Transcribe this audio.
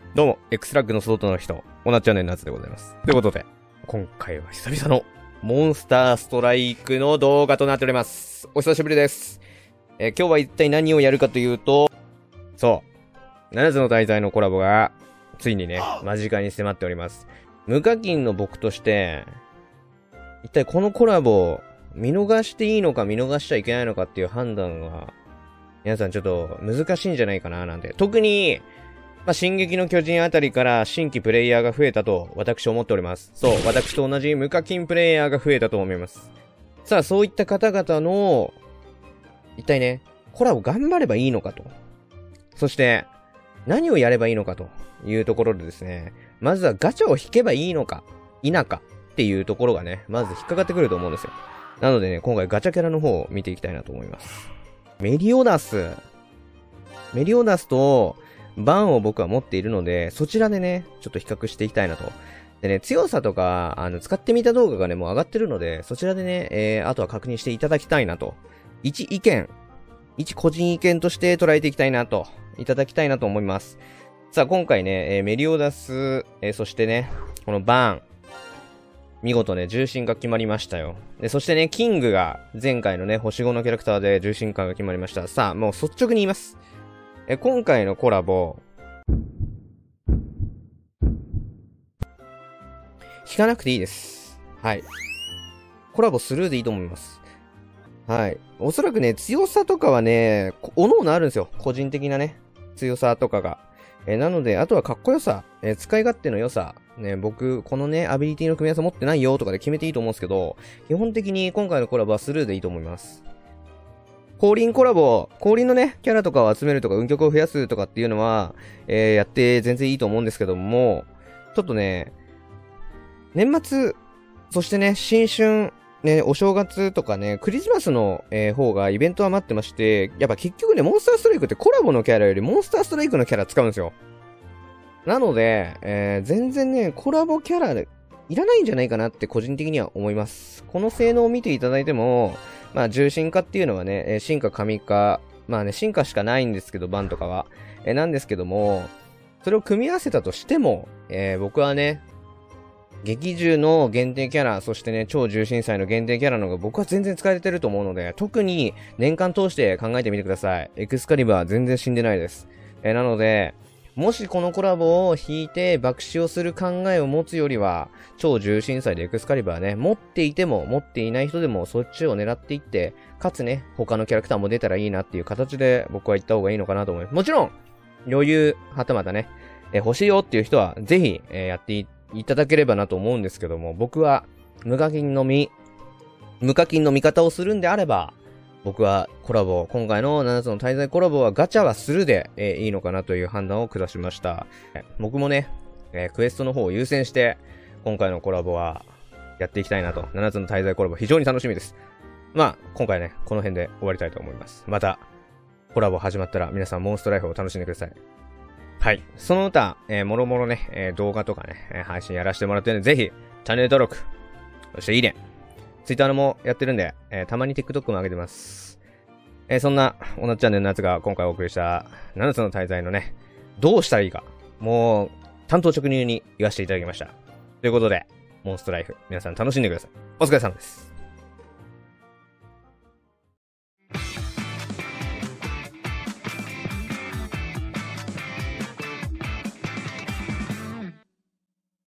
どうも、X ラッグの外の人、おなっちゃんねんなつでございます。ということで、今回は久々のモンスターストライクの動画となっております。お久しぶりです。今日は一体何をやるかというと、そう、7つの大罪のコラボが、ついにね、間近に迫っております。無課金の僕として、一体このコラボ、見逃していいのか見逃しちゃいけないのかっていう判断が、皆さんちょっと難しいんじゃないかななんて。特に、進撃の巨人あたりから新規プレイヤーが増えたと私思っております。そう、私と同じ無課金プレイヤーが増えたと思います。さあ、そういった方々の、一体ね、コラボ頑張ればいいのかと。そして、何をやればいいのかというところでですね、まずはガチャを引けばいいのか、否かっていうところがね、まず引っかかってくると思うんですよ。なのでね、今回ガチャキャラの方を見ていきたいなと思います。メリオダスと、バンを僕は持っているので、そちらでね、ちょっと比較していきたいなと。でね、強さとか、使ってみた動画がね、もう上がってるので、そちらでね、あとは確認していただきたいなと。一個人意見として捉えていきたいなと、いただきたいなと思います。さあ、今回ね、メリオダス、そしてね、このバン、見事ね、重心が決まりましたよ。で、そしてね、キングが、前回のね、星5のキャラクターで重心感が決まりました。さあ、もう率直に言います。今回のコラボ、引かなくていいです。はい。コラボスルーでいいと思います。はい。おそらくね、強さとかはね、おのおのあるんですよ。個人的なね、強さとかが。なので、あとはかっこよさ、使い勝手の良さ、ね、僕、このね、アビリティの組み合わせ持ってないよとかで決めていいと思うんですけど、基本的に今回のコラボはスルーでいいと思います。降臨コラボ、降臨のね、キャラとかを集めるとか、運曲を増やすとかっていうのは、やって全然いいと思うんですけども、ちょっとね、年末、そしてね、新春、ね、お正月とかね、クリスマスの、方がイベントは待ってまして、やっぱ結局ね、モンスターストライクってコラボのキャラよりモンスターストライクのキャラ使うんですよ。なので、全然ね、コラボキャラいらないんじゃないかなって個人的には思います。この性能を見ていただいても、重心化っていうのはね、進化神化、進化しかないんですけど、バンとかは。なんですけども、それを組み合わせたとしても、僕はね、劇中の限定キャラ、そしてね、超重心祭の限定キャラの方が僕は全然使えてると思うので、特に年間通して考えてみてください。エクスカリバー全然死んでないです。なので、もしこのコラボを引いて爆死をする考えを持つよりは、超重心祭でエクスカリバーね、持っていても持っていない人でもそっちを狙っていって、かつね、他のキャラクターも出たらいいなっていう形で僕は言った方がいいのかなと思います。もちろん、余裕、はたまたね、欲しいよっていう人はぜひ、やっていただければなと思うんですけども、僕は無課金の味方をするんであれば、僕はコラボ、今回の7つの大罪コラボはガチャはするで、いいのかなという判断を下しました。僕もね、クエストの方を優先して、今回のコラボはやっていきたいなと。7つの大罪コラボ非常に楽しみです。今回ね、この辺で終わりたいと思います。また、コラボ始まったら皆さんモンストライフを楽しんでください。はい。その他、もろもろね、動画とかね、配信やらせてもらってるんで、ぜひ、チャンネル登録、そしていいね。Twitter もやってるんで、たまに TikTok も上げてます。そんな、おなっチャンネルのやつが今回お送りした7つの大罪のね、どうしたらいいか、もう、単刀直入に言わせていただきました。ということで、モンストライフ、皆さん楽しんでください。お疲れ様です。